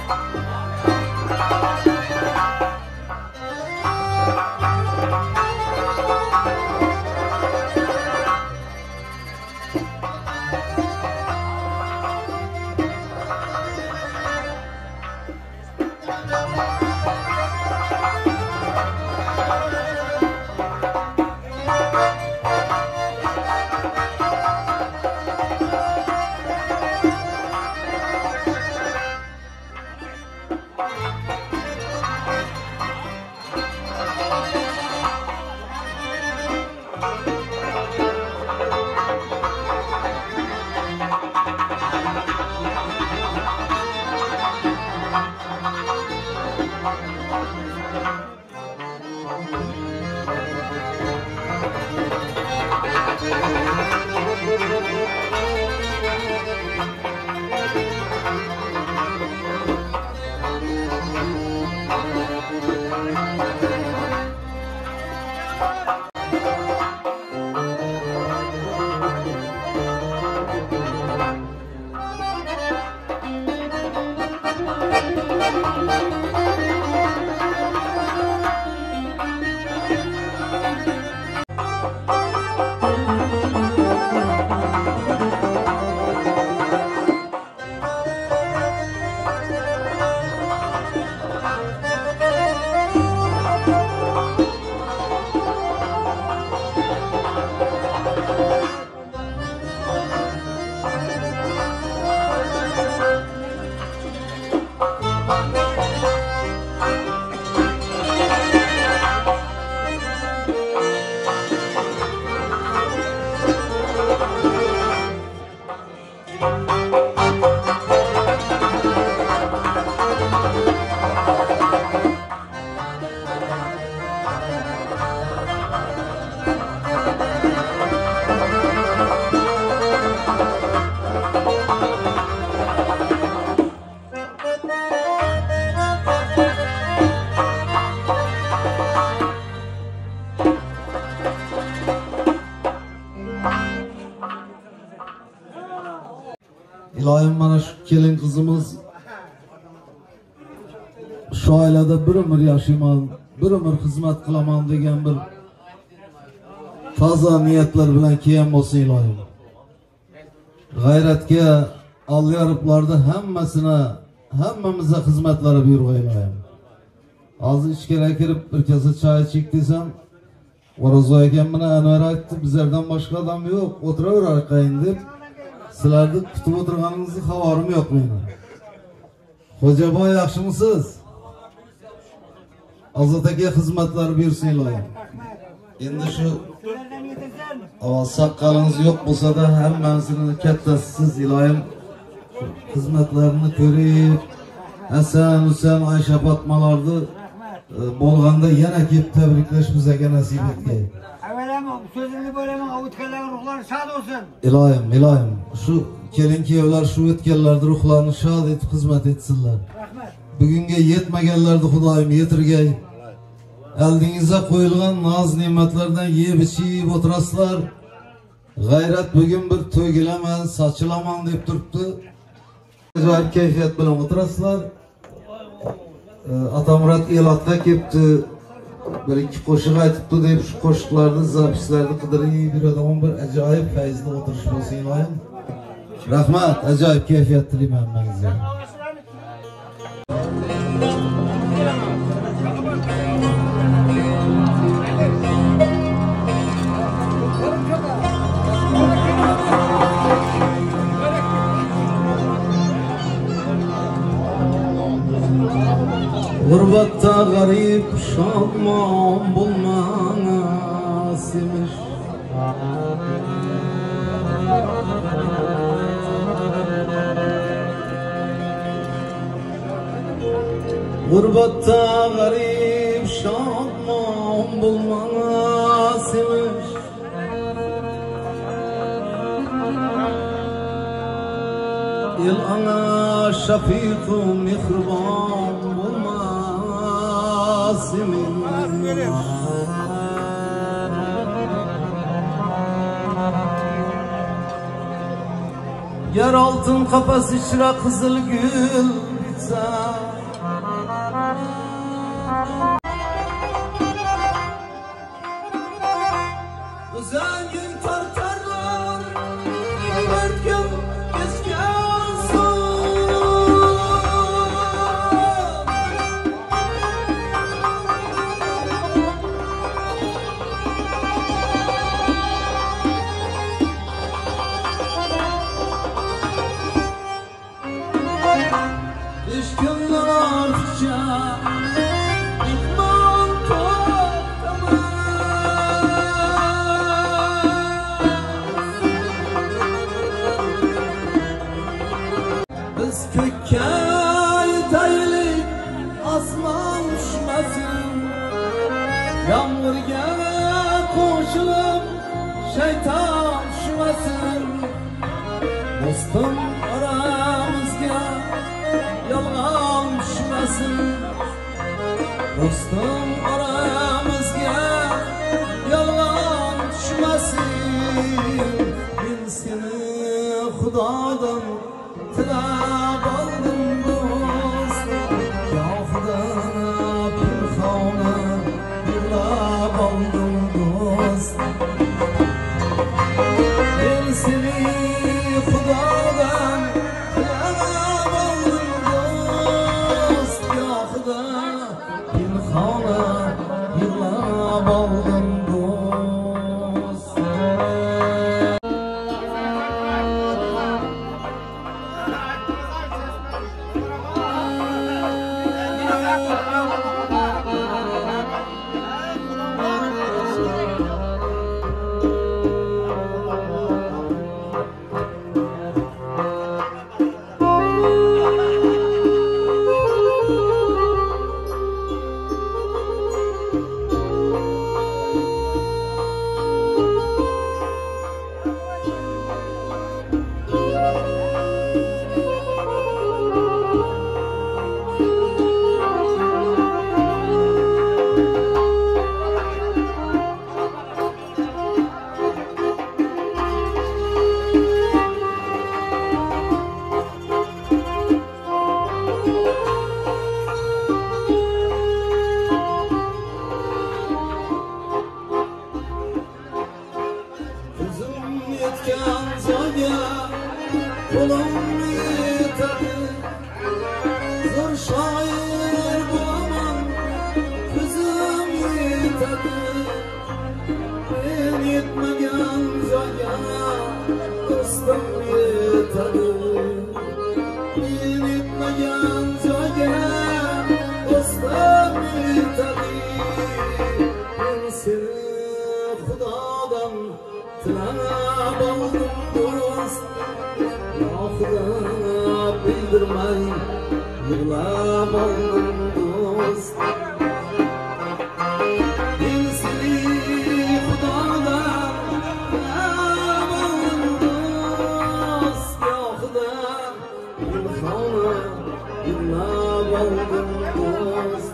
İlohim mana şu kelin kızımız şu ailede bir ömür yaşayman, bir ömür hizmet kılaman degan bir toza niyatlar bilan kelgan bo'lsa ilohim. G'ayratga alyoriblarda hammamizga xizmatlari buyurg'a ilohim. Hozir ichkariga kirib bir kasa choy ichik desam, O'rozoy akam mana Anvar aytdi, bizlardan boshqa odam yo'q, o'tiraver qayin deb. Sizlarni kutib o'tirganingizni xabarim yo'q meni. Xo'jaboy yaxshimisiz? Azat aka xizmatlar buyursin ilohim. Endi shu saqqalingiz yo'q bo'lsa-da hammasini kattasi siz ilohim. Xizmatlarini ko'rib, Hasan, Husan, Aysha Fatmalarni bo'lganda yana kelib tabriklash bizga nasib etgay. Sözünü bölemin o'tganlarning ruhlari shod olsun. Ilohim, şu kelin kuyovlar şu o'tganlarning ruhlarini shod etib xizmat etsinlar. Rahmat. Bugunga yetmaganlarni Xudoyim yetirgay. Oldingizga qo'yilgan noz ne'matlardan yeb ichib o'tirasizlar. G'ayrat bugun bir to'gilaman, sochilaman deb turibdi. Ajoyib kayfiyat bilan o'tirasizlar. Atamurat Elotga kelibdi. Bir iki qo'shiq aytibdi deb shu qo'shiqlarni, zapislarni qidirib yuradigan bir ajoyib fayzli o'tirish bo'lsa ilohim. Rahmat, ajoyib kayfiyat tilayman hammangizga. G'urbatda g'arib shodmon bo'lmas emish. G'urbatda g'arib shodmon bo'lmas emish. El ana shafiq mehribon yer altın kafası içra kızıl gül etsa Uzangin tartarlar Örtgün kesken İşkından artça İkmal Biz kökka yetaylik asman uçmasın Yağmurga qo'shilib shayton tushmasin Do'stim oramizga yolg'on tushmasin Do'stim oramizga yolg'on tushmasin Men seni Xudodan tilab oldim do'st Gohida pinhona yig'lab oldim do'st Men seni Xudodan tilab oldim do'st Gohida pinhona yig'lab oldim do'st Yetgan joyga qo'lim yetadi Zo'r shoir bo'laman ko'zim yetadi Men yetmagan joyga do'stim yetadi Men yetmagan joyga do'stim yetadi Men seni Xudodan tilab oldim do'st Gohida bildirmay yig'lab oldim do'st Men seni Xudodan tilab oldim do'st Gohida pinhona yig'lab oldim do'st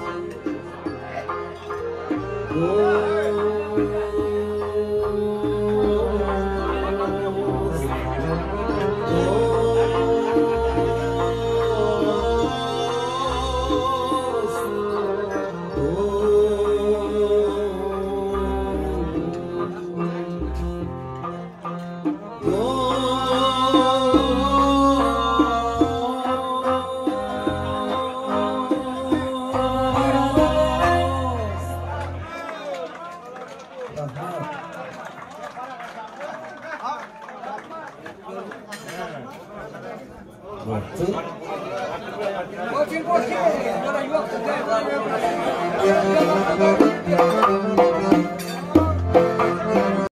Bocil, bora, yok.